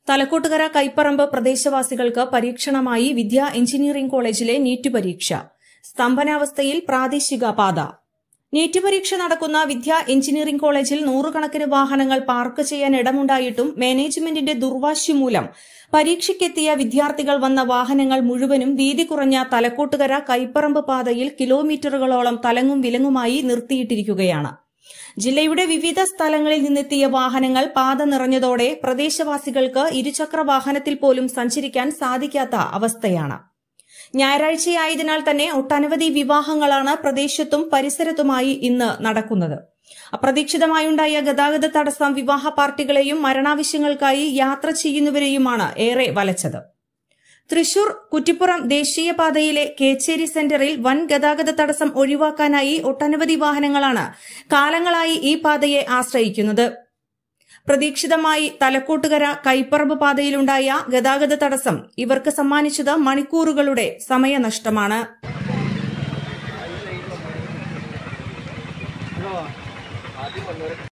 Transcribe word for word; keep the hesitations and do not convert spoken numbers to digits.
തലക്കോട്ടുകര കൈപ്പറമ്പ് പ്രദേശവാസികൾക്ക് പരീക്ഷണമായി വിദ്യാ എഞ്ചിനീയറിംഗ് കോളേജിലെ നീറ്റ് പരീക്ഷ. സ്തംഭനാവസ്ഥയിൽ പ്രാദേശിക പാത. നീറ്റ് പരീക്ഷ നടക്കുന്ന വിദ്യാ എഞ്ചിനീയറിംഗ് കോളേജിൽ നൂറുകണക്കിന് വാഹനങ്ങൾ പാർക്ക് ചെയ്യാൻ ഇടമുണ്ടായിട്ടും മാനേജ്മെന്റിന്റെ ദുർവാശി മൂലം പരീക്ഷയ്ക്കെത്തിയ വിദ്യാർത്ഥികൾ വന്ന വാഹനങ്ങൾ മുഴുവനും വീതി കുറഞ്ഞ തലക്കോട്ടുകര കൈപ്പറമ്പ് പാതയിൽ കിലോമീറ്ററുകളോളം തലങ്ങും വിലങ്ങുമായി നിർത്തിയിട്ടിരിക്കുകയാണ്. ജില്ലയുടെ വിവിധ സ്ഥലങ്ങളിൽ നിന്നെത്തിയ വാഹനങ്ങൾ പാത നിറഞ്ഞതോടെ പ്രദേശവാസികൾക്ക് ഇരുചക്ര വാഹനത്തിൽ പോലും സഞ്ചരിക്കാൻ സാധിക്കാത്ത അവസ്ഥയാണ്. ഞായറാഴ്ചയായതിനാൽ തന്നെ ഒട്ടനവധി വിവാഹങ്ങളാണ് പ്രദേശത്തും പരിസരത്തുമായി ഇന്ന് നടക്കുന്നത്. അപ്രതീക്ഷിതമായുണ്ടായ ഗതാഗത തടസ്സം വിവാഹ പാർട്ടികളെയും മരണാവശ്യങ്ങൾക്കായി യാത്ര ചെയ്യുന്നവരെയുമാണ് ഏറെ വലച്ചത്. തൃശൂർ കുറ്റിപ്പുറം ദേശീയപാതയിലെ കേച്ചേരി സെന്ററിൽ വൻ ഗതാഗത തടസ്സം ഒഴിവാക്കാനായി ഒട്ടനവധി വാഹനങ്ങളാണ് കാലങ്ങളായി ഈ പാതയെ ആശ്രയിക്കുന്നത്. പ്രതീക്ഷിതമായി തലക്കോട്ടുകര കൈപ്പറമ്പ് പാതയിലുണ്ടായ ഗതാഗത തടസ്സം ഇവർക്ക് സമ്മാനിച്ചത് മണിക്കൂറുകളുടെ സമയനഷ്ടമാണ്.